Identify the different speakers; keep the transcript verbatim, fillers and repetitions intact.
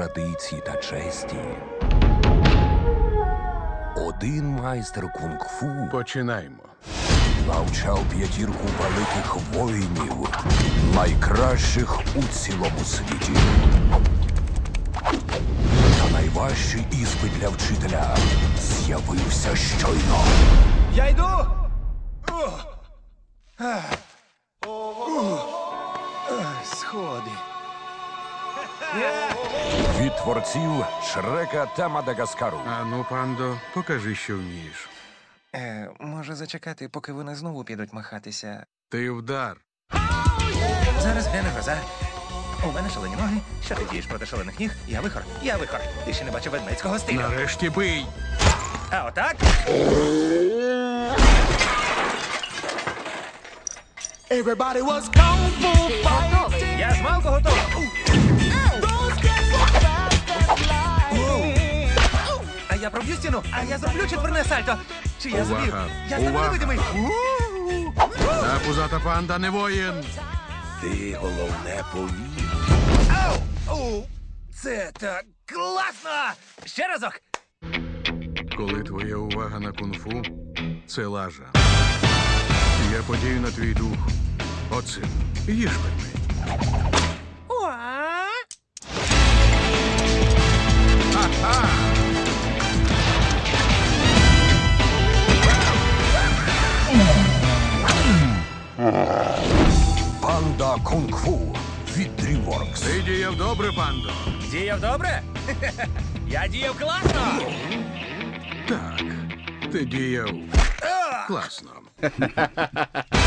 Speaker 1: традиції та честі. Один майстер кунг-фу
Speaker 2: Починаємо.
Speaker 1: навчав п'ятірку великих воїнів, найкращих у цілому світі. Та найважчий іспит для вчителя з'явився щойно.
Speaker 3: Я йду! Ух! Ах! Ух! Ах, Сходи.
Speaker 1: Від творців Шрека та Мадагаскару.
Speaker 2: Ану, пандо, покажи, що вмієш.
Speaker 3: Е, може зачекати, поки вони знову підуть махатися.
Speaker 2: Ти вдар.
Speaker 3: Зараз гляне гроза. У мене шалені ноги. Що ти дієш проти шалених ніг? Я вихор. Я вихор. Ти ще не бачив ведмедського стилю.
Speaker 2: Нарешті бий.
Speaker 3: А отак?
Speaker 4: Everybody was kung fu fighting.
Speaker 3: Я змалку готовий.
Speaker 4: Those kids were fast as lightning.
Speaker 3: А я проб'ю стіну, а я зроблю четверне сальто. Чи я зумів?
Speaker 2: Увага!
Speaker 3: Я стану
Speaker 2: Увага!
Speaker 3: невидимий.
Speaker 2: Та пузата панда не воїн.
Speaker 1: Ти головне повір.
Speaker 3: Ау! Оу! Це так класно! Ще разок!
Speaker 2: Коли твоя увага на кунг-фу, це лажа. Я подію на твій дух. Оцим. Їж мене. Ха-ха!
Speaker 1: Панда кунг-фу від DreamWorks.
Speaker 2: Ти діяв добре, пандо.
Speaker 3: Діяв добре? Я діяв класно!
Speaker 2: Так, ти діяв класно.